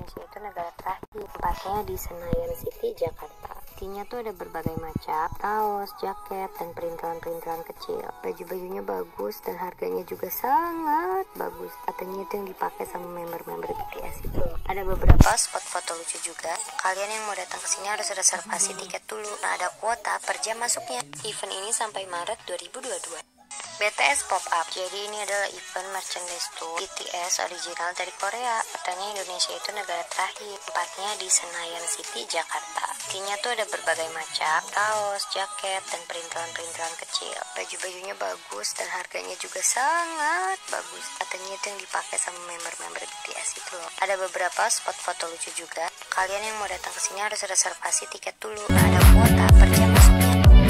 Indonesia itu negara terakhir, tempatnya di Senayan City, Jakarta. Isinya tuh ada berbagai macam kaos, jaket, dan perintilan-perintilan kecil. Baju-bajunya bagus dan harganya juga sangat bagus. Katanya itu yang dipakai sama member-member BTS itu. Ada beberapa spot foto lucu juga. Kalian yang mau datang ke sini harus reservasi tiket dulu. Nah, ada kuota per jam masuknya. Event ini sampai Maret 2022. BTS Pop Up. Jadi ini adalah event merchandise tour BTS original dari Korea. Katanya Indonesia itu negara terakhir, tempatnya di Senayan City, Jakarta. Isinya tuh ada berbagai macam kaos, jaket, dan perintilan-perintilan kecil. Baju-bajunya bagus dan harganya juga sangat bagus. Katanya itu yang dipakai sama member-member BTS itu loh. Ada beberapa spot foto lucu juga. Kalian yang mau datang ke sini harus reservasi tiket dulu. Nah, ada kuota per jam masuknya.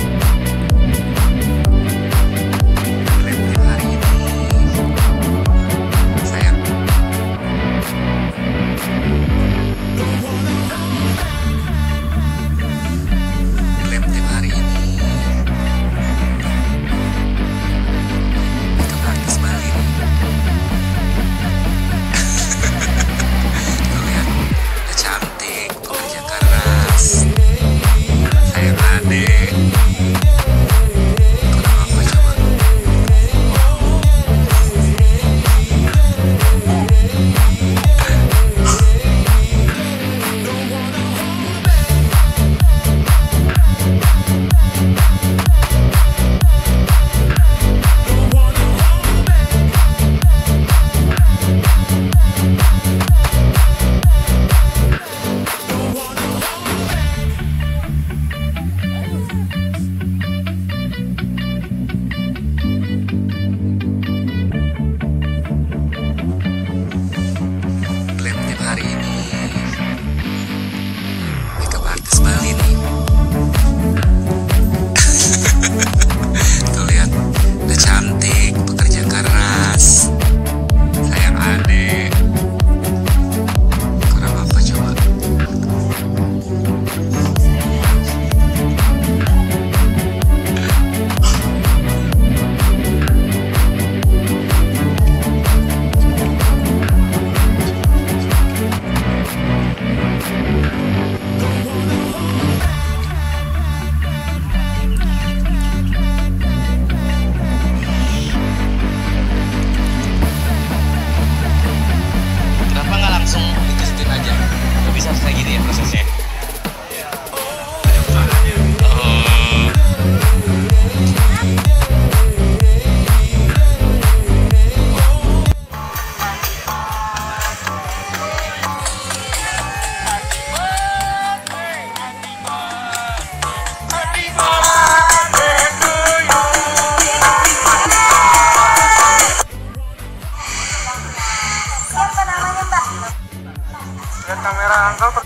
Lihat kamera angkel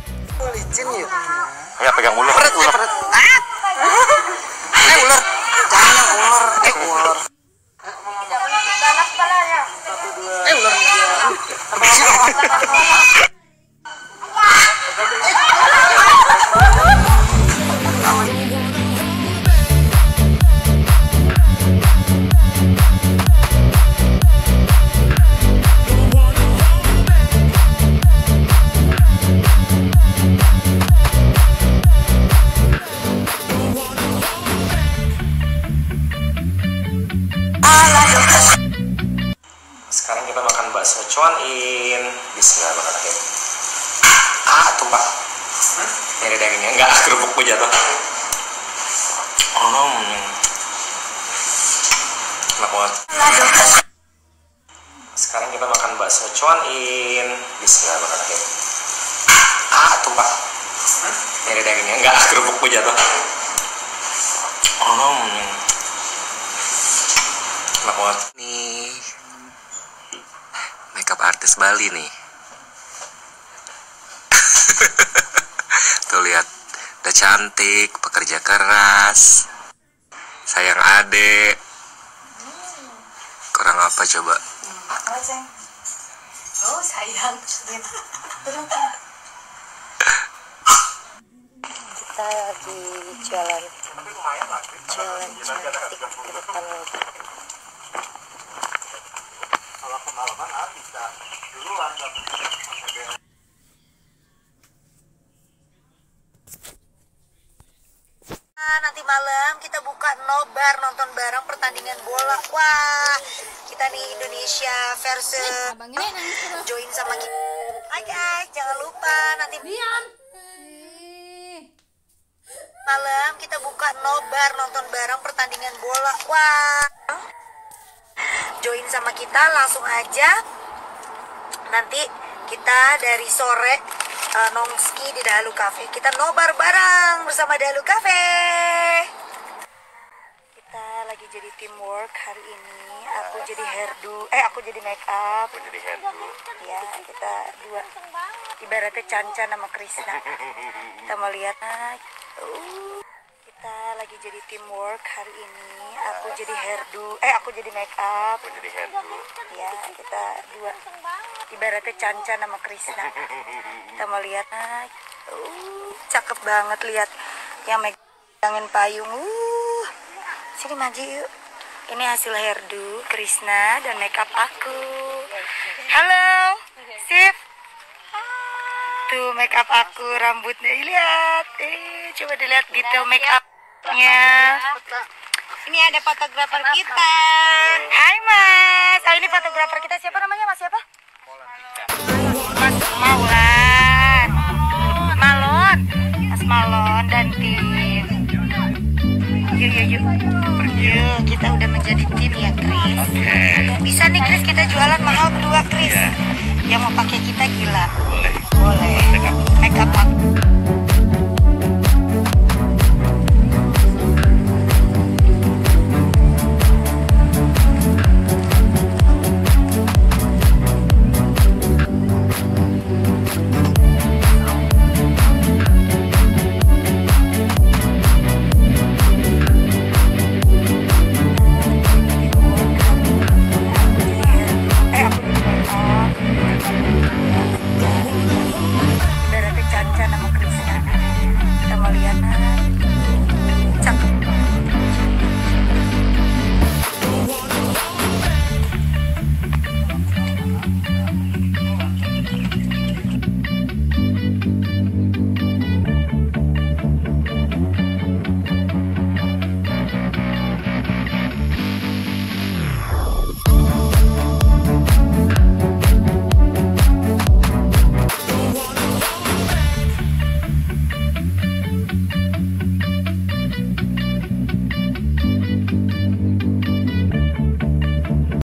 licin ya. Ya pegang ular. Ular. Ular. Jangan ular. Ular. Panas kepalanya. 1 2. Ular. Sekarang kita makan bakso cuan in. Bismillahirrahmanirrahim. Tumpah. Ini dagingnya enggak, kerupukku jatuh. Enak banget. Sekarang kita makan bakso cuan in. Bismillahirrahmanirrahim. Tumpah. Ini dagingnya enggak, kerupukku jatuh. Enak banget. Nih makeup artis Bali nih. Tuh lihat, udah cantik, pekerja keras, sayang adek. Kurang apa coba? Oh sayang. Kita lagi jalan cantik ke depan lagi. Kalau kemalaman bisa duluan. nanti malam kita buka nobar nonton bareng pertandingan bola. Wah, kita nih Indonesia versus join sama kita. Hai guys, jangan lupa nanti malam kita buka nobar nonton bareng pertandingan bola. Wah, join sama kita langsung aja. Nanti kita dari sore nongski di Dahulu Cafe. Kita nobar bareng bersama Dahulu Cafe. Kita lagi jadi teamwork hari ini. Aku jadi hairdo, aku jadi make up. Aku jadi hairdo. Ya, kita dua. Ibaratnya Cancan sama Krisna. Kita mau lihat. Kita lagi jadi teamwork hari ini. Aku jadi hairdo, aku jadi make up. Aku jadi hairdo. Ya, kita dua. Ibaratnya Cancan sama Krisna. Kita mau lihat. Cakep banget, lihat yang megangin payung. Sini maju yuk. Ini hasil hairdo Krisna dan makeup aku. Halo, Sif. Tuh makeup aku, rambutnya lihat. Coba dilihat detail makeupnya. Ini ada fotografer kita. Hai Mas. Ini fotografer kita, siapa namanya Mas siapa? Mas Maulan. Malon. Mas Malon dan tim. Yuk. Yuk, kita udah menjadi tim ya, Kris. Bisa nih, Kris, kita jualan mahal berdua, Kris. Yang mau pakai kita gila.